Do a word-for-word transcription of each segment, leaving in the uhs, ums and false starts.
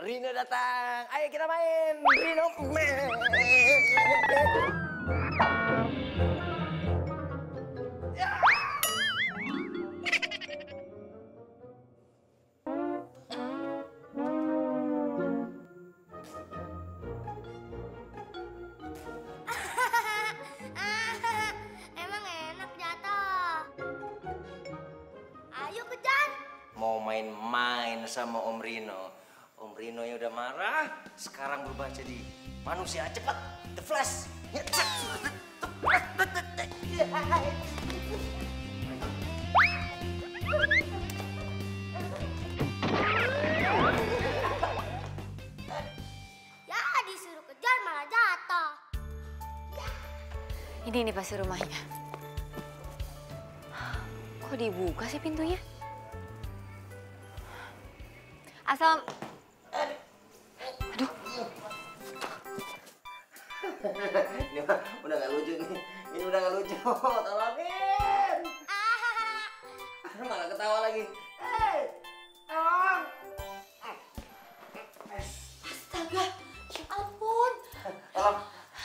Rino datang. Ayo kita main. Rino. Ya. Emang enak jatuh. Ayo kejar. Mau main-main sama Om Rino. Om Rino yang udah marah, sekarang berubah jadi manusia cepat. The Flash. Ya disuruh kejar malah jatuh. Ini nih pasti rumahnya. Kok dibuka sih pintunya? Asal... Aduh. Ini mah udah gak lucu nih. Ini udah gak lucu. Tolongin. Malah ketawa lagi. Hei, tolong. Astaga, ya ampun. Tolong.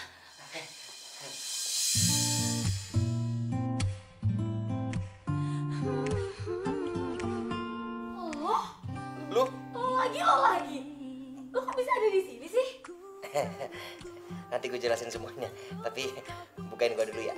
Oh, Lu? lo lagi, lo lagi. Lo kok bisa ada di sini sih? Nanti gue jelasin semuanya. Tapi bukain gue dulu ya.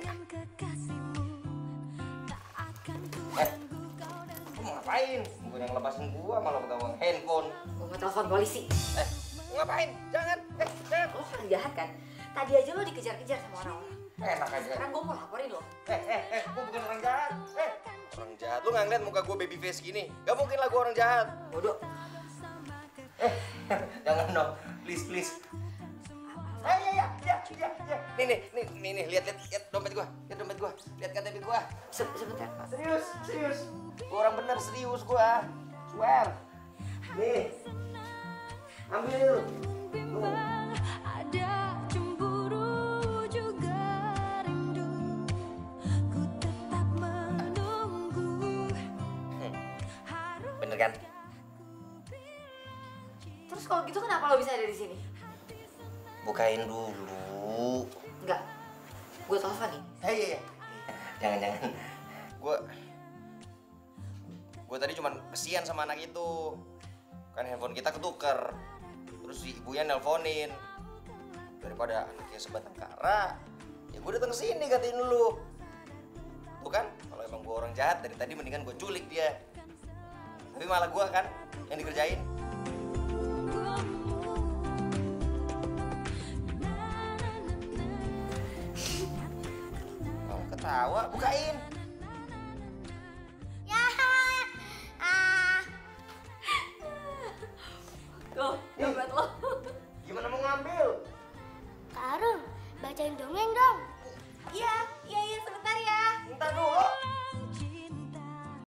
Eh, lu mau ngapain? Bukan yang lepasin gua, malah pegang handphone. Gue mau telepon polisi. Eh, mau ngapain? Jangan. Eh, jangan. Lo kan jahat kan? Tadi aja lo dikejar-kejar sama orang-orang. Enak aja. Sekarang gue mau laporin lo. Eh, eh, eh, gua bukan orang jahat. Eh, orang jahat. Lu nggak ngeliat muka gua baby face gini? Gak mungkin lah gua orang jahat. Bodoh. Eh, jangan dong. Please, please. Eh, ya, ya, ya, ya, ya. Nih, nih, nih, nih, nih, lihat, lihat, lihat dompet gua, lihat dompet gua, lihat K T P gua. Se Sebentar, Pak. Serius, serius. Gua orang bener, serius gua. Swear. Nih. Ambil dulu. Tuh. Ada cemburu juga rindu, ku tetap menunggu. Bener kan? Terus kalau gitu kenapa lo bisa ada di sini? Bukain dulu. Enggak. Gue telepon nih. Hei, iya, iya. Jangan, jangan. Gua Gua tadi cuman kesian sama anak itu. Kan handphone kita ketuker. Terus si ibunya nelponin. Daripada anaknya sebatang kara, ya gue datang ke sini gantiin lu. Tuh kan, kalau emang gue orang jahat dari tadi mendingan gue culik dia. Tapi malah gue kan yang dikerjain. Malah ketawa, bukain. Ya. Ah. Tuh, dompet lo. Gimana mau ngambil? Kak Arul, bacain dongeng dong. Iya.